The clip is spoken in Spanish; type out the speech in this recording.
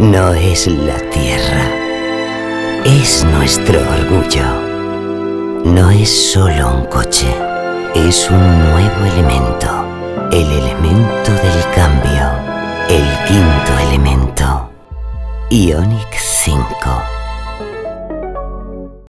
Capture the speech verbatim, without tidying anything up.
No es la tierra, es nuestro orgullo. No es solo un coche, es un nuevo elemento. El elemento del cambio, el quinto elemento. Ioniq cinco.